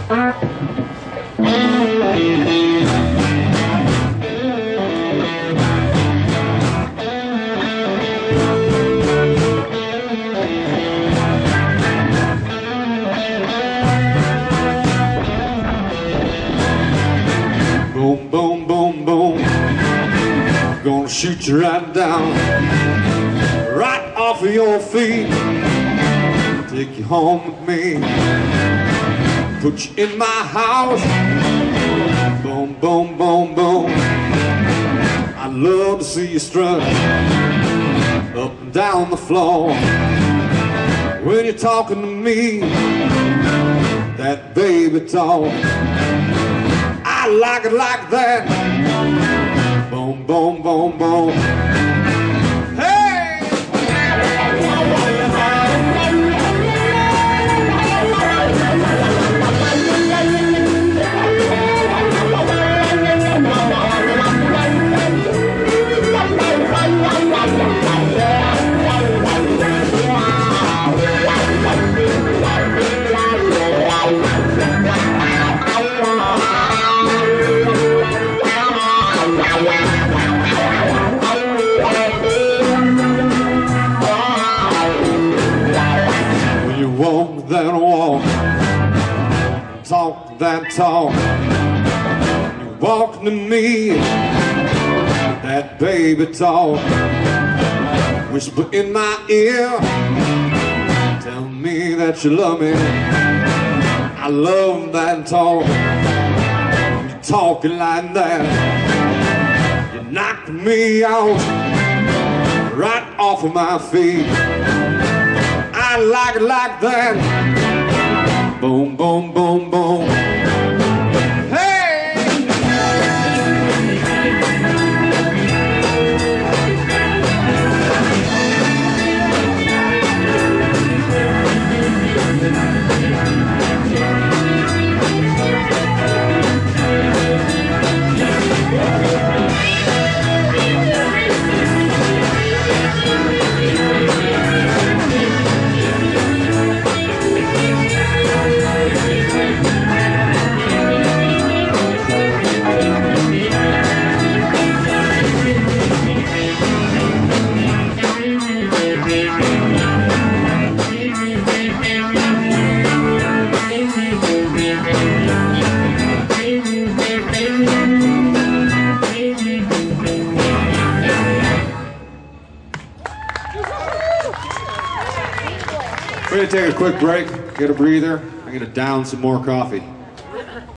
Boom, boom, boom, boom. Gonna shoot you right down, right off of your feet. Take you home with me, put you in my house. Boom, boom, boom, boom. I love to see you strut up and down the floor when you're talking to me, that baby talk. I like it like that. Boom, boom, boom, boom. Hey! Walk that walk, talk that talk. You walk to me, that baby talk. Whisper in my ear, tell me that you love me. I love that talk. You talking like that, you knocked me out, right off of my feet. I like it like that. Boom, boom, boom, boom. Hey! We're going to take a quick break, get a breather. I'm going to down some more coffee.